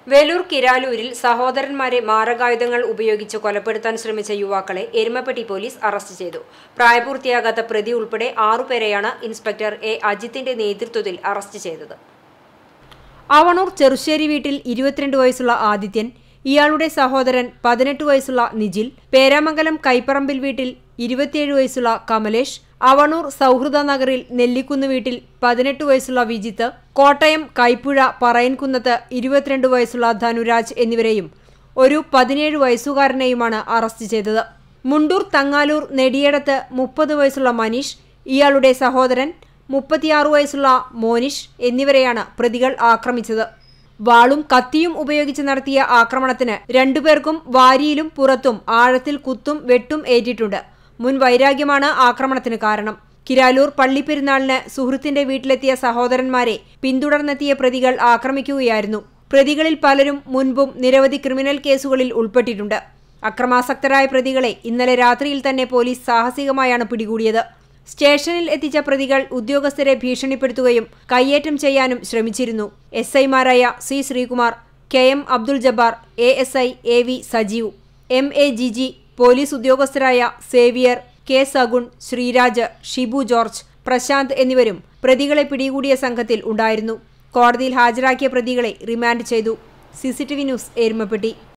വേലൂർ കിരാലൂരിൽ സഹോദരന്മാരെ മാരകായുധങ്ങൾ ഉപയോഗിച്ച് കൊലപ്പെടുത്താൻ ശ്രമിച്ച യുവാക്കളെ എരുമപ്പെട്ടി പോലീസ് അറസ്റ്റ് ചെയ്തു. പ്രായപൂർത്തിയാകാത്ത പ്രതി ഉൾപ്പെടെ 6 പേരെയാണ് ഇൻസ്പെക്ടർ എ അജിത്തിന്റെ നേതൃത്വത്തിൽ അറസ്റ്റ് ചെയ്തത്. അവണൂർ ചെറുശ്ശേരി വീട്ടിൽ 22 വയസ്സുള്ള ആദിത്യൻ, ഇയാളുടെ സഹോദരൻ 18 വയസ്സുള്ള നിജിൽ, പേരാമംഗലം കൈപ്പറമ്പിൽ വീട്ടിൽ 27 വയസ്സുള്ള കമലേഷ്, അവണൂർ സൗഹൃദ നഗറിൽ നെല്ലിക്കുന്ന് വീട്ടിൽ 18 വയസ്സുള്ള വിജിത്ത്, കോട്ടയം കൈപ്പുഴ പറയൻകുന്നത്ത് 22 വയസ്സുള്ള ധനുരാജ് എന്നിവരെയും ഒരു 17 വയസ്സുകാരനെയുമാണ് അറസ്റ്റ് ചെയ്തത്. മുണ്ടൂർ തങ്ങാലൂർ നെടിയടത്ത് 30 വയസ്സുള്ള മനീഷ്, ഇയാളുടെ സഹോദരൻ 36 വയസ്സുള്ള മോനിഷ് എന്നിവരെയാണ് പ്രതികൾ ആക്രമിച്ചത്. വാളും കത്തിയും ഉപയോഗിച്ച് നടത്തിയ ആക്രമണത്തിന് 2 പേർക്കും വാരിയിലും പുറത്തും ആഴത്തിൽ കുത്തും വെട്ടും ഏറ്റിട്ടുണ്ട്. മുൻ വൈരാഗ്യമാണ് ആക്രമണത്തിന് കാരണം. കിരാലൂർ പള്ളിപ്പെരുന്നാളിന് സുഹൃത്തിന്റെ വീട്ടിലെത്തിയ സഹോദരന്മാരെ പിന്തുടർന്നെത്തിയ പ്രതികൾ ആക്രമിക്കുകയായിരുന്നു. പ്രതികളിൽ പലരും മുൻപും നിരവധി ക്രിമിനൽ കേസുകളിൽ ഉൾപ്പെട്ടിട്ടുണ്ട്. അക്രമാസക്തരായ പ്രതികളെ ഇന്നലെ രാത്രിയിൽ തന്നെ പോലീസ് സാഹസികമായാണ് പിടികൂടിയത്. സ്റ്റേഷനിൽ എത്തിച്ച പ്രതികൾ ഉദ്യോഗസ്ഥരെ ഭീഷണിപ്പെടുത്തുകയും കയ്യേറ്റം ചെയ്യാനും ശ്രമിച്ചിരുന്നു. SI-മാരായ C. Sreekumar, KM Abdul Jabbar, ASI AV Sajeev, MA Jiji, police ഉദ്യോഗസ്ഥരായ Xavier, K. Sagun, Sreeraj, Shibu George, Prasanth എന്നിവരും പ്രതികളെ പിടികൂടിയ സംഘത്തിൽ ഉണ്ടായിരുന്നു. കോടതിയിൽ ഹാജരാക്കിയ പ്രതികളെ റിമാൻഡ് ചെയ്തു. CCTV news Erumapetty.